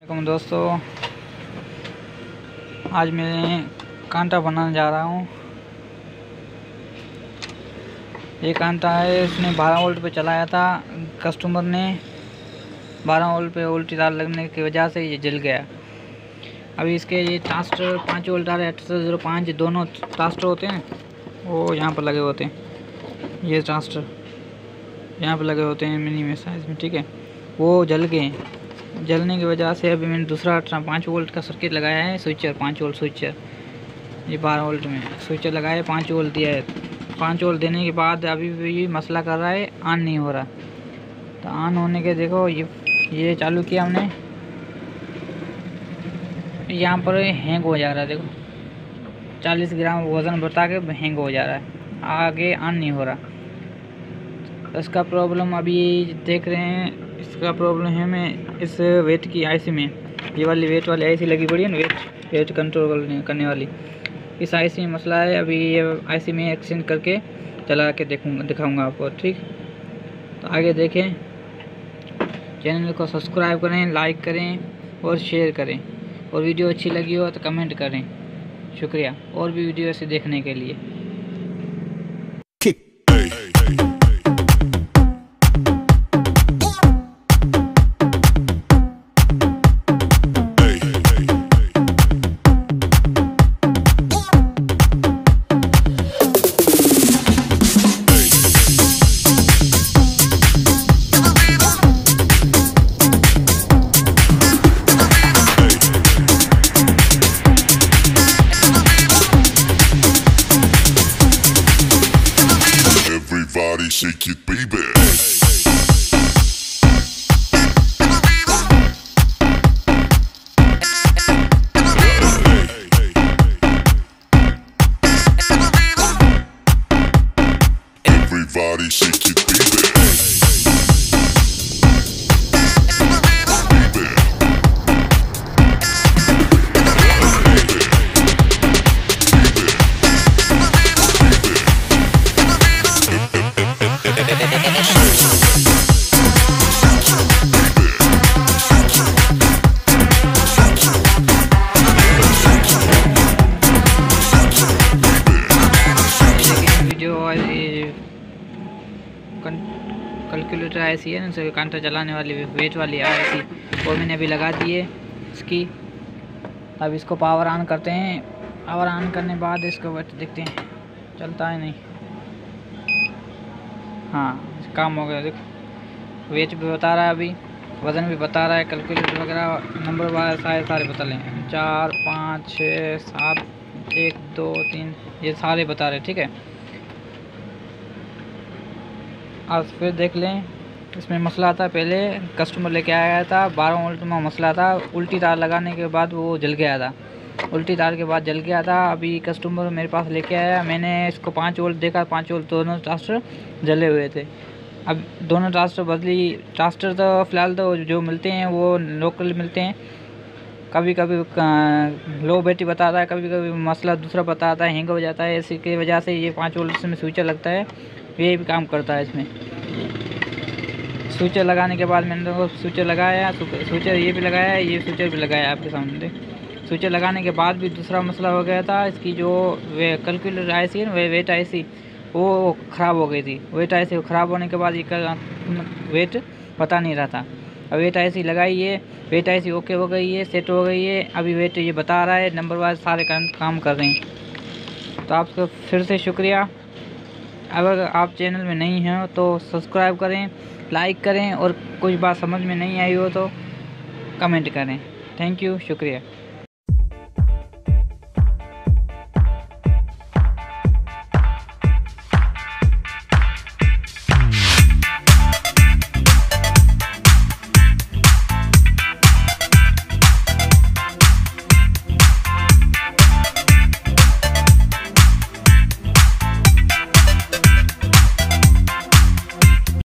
दोस्तों, आज मैं कांटा बनाने जा रहा हूँ। ये कांटा है, इसने 12 वोल्ट पे चलाया था। कस्टमर ने 12 वोल्ट पे उल्टी तार लगने की वजह से ये जल गया। अभी इसके ये ट्रांजिस्टर 5 वोल्ट आ 805 दोनों ट्रांजिस्टर होते हैं, वो यहाँ पर लगे होते हैं। ये ट्रांजिस्टर यहाँ पर लगे होते हैं मिनी में साइज में, ठीक है। वो जल गए। जलने की वजह से अभी मैंने दूसरा 5 वोल्ट का सर्किट लगाया है, स्विचर 5 वोल्ट स्विचर। ये 12 वोल्ट में स्विचर लगाया है, 5 वोल्ट दिया है। 5 वोल्ट देने के बाद अभी भी मसला कर रहा है, ऑन नहीं हो रहा। तो ऑन होने के देखो, ये चालू किया हमने, यहाँ पर हैंग हो जा रहा है। देखो 40 ग्राम वज़न बता के हैंग हो जा रहा है, आगे ऑन नहीं हो रहा। इसका प्रॉब्लम अभी देख रहे हैं, इसका प्रॉब्लम है मैं इस वेट की आईसी में, ये वाली वेट वाली आईसी लगी पड़ी है ना, वेट कंट्रोल करने वाली, इस आईसी में मसला है। अभी ये आईसी में एक्सचेंज करके चला के दिखाऊंगा आपको, ठीक। तो आगे देखें, चैनल को सब्सक्राइब करें, लाइक करें और शेयर करें, और वीडियो अच्छी लगी हो तो कमेंट करें। शुक्रिया और भी वीडियो ऐसे देखने के लिए। Everybody shake it, baby. Everybody shake it, baby. Calculator आईसी है ना, कांटा चलाने वाली वेट वाली आईसी, वो मैंने अभी लगा दी है इसकी। अब इसको पावर ऑन करते हैं। पावर ऑन करने के बाद इसको वेट देखते हैं, चलता है नहीं। हाँ, काम हो गया। देखो वेट भी बता रहा है, अभी वज़न भी बता रहा है, कैलकुलेटर वगैरह नंबर सारे बता लें, 4 5 6 7 1 2 3 ये सारे बता रहे, ठीक है। आज फिर देख लें, इसमें मसला था। पहले कस्टमर लेके आया था, 12 वोल्ट में मसला था। उल्टी तार लगाने के बाद वो जल गया था, उल्टी तार के बाद जल गया था। अभी कस्टमर मेरे पास लेके आया, मैंने इसको 5 वोल्ट देखा, 5 वोल्ट दोनों ट्रांजिस्टर जले हुए थे। अब दोनों ट्रांजिस्टर बदली, ट्रांजिस्टर तो फ़िलहाल तो जो मिलते हैं वो लोकल मिलते हैं। कभी कभी लो बैटरी बताता है, कभी कभी मसला दूसरा बताता है, हैंग हो जाता है। इसी की वजह से ये 5 वोल्ट में स्विचर लगता है, ये भी काम करता है इसमें। स्विचर लगाने के बाद मैंने तो स्विचर लगाया, स्विचर ये भी लगाया है, ये स्विचर भी लगाया आपके सामने। स्विचर लगाने के बाद भी दूसरा मसला हो गया था, इसकी जो कैलकुलेटर आईसी है ना, वेट आईसी, वो ख़राब हो गई थी। वेट आईसी ख़राब होने के बाद ये वेट पता नहीं रहा था। अब वेट आईसी लगाई है, वेट आईसी ओके हो गई है, सेट हो गई है। अभी वेट ये बता रहा है, नंबर वाइज सारे काम कर रहे हैं। तो आपको फिर से शुक्रिया। अगर आप चैनल में नहीं हैं तो सब्सक्राइब करें, लाइक करें, और कुछ बात समझ में नहीं आई हो तो कमेंट करें। थैंक यू, शुक्रिया।